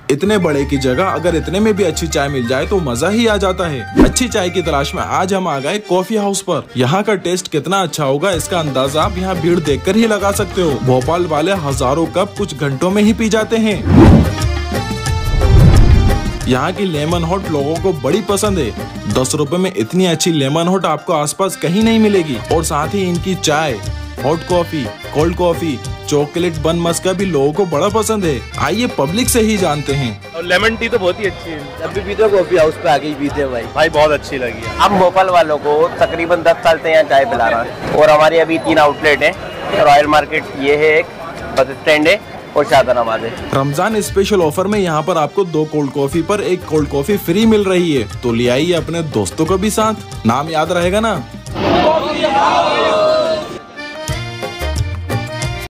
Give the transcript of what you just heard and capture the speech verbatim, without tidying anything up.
इतने बड़े की जगह अगर इतने में भी अच्छी चाय मिल जाए तो मजा ही आ जाता है। अच्छी चाय की तलाश में आज हम आ गए कॉफी हाउस पर। यहाँ का टेस्ट कितना अच्छा होगा इसका अंदाजा आप यहाँ भीड़ देखकर ही लगा सकते हो। भोपाल वाले हजारों कप कुछ घंटों में ही पी जाते हैं। यहाँ की लेमन हॉट लोगों को बड़ी पसंद है। दस रुपए में इतनी अच्छी लेमन हॉट आपको आसपास कहीं नहीं मिलेगी। और साथ ही इनकी चाय, hot coffee, cold coffee, chocolate bun maska भी लोगों को बड़ा पसंद है। आइए पब्लिक से ही जानते हैं। और लेमन टी तो बहुत ही अच्छी है। जब भी पीते हो कॉफी हाउस पे आके ही पीते हैं भाई। भाई बहुत अच्छी लगी है। हम भोपाल वालों को तकरीबन दस साल से यहाँ चाय पिला रहा है और हमारे अभी तीन आउटलेट हैं। रॉयल मार्केट ये है, एक बस स्टैंड है और शाहजहानाबाद है। रमजान स्पेशल ऑफर में यहाँ पर आपको दो कोल्ड कॉफी पर एक कोल्ड कॉफी फ्री मिल रही है। तो ले आइए अपने दोस्तों को भी साथ। नाम याद रहेगा ना।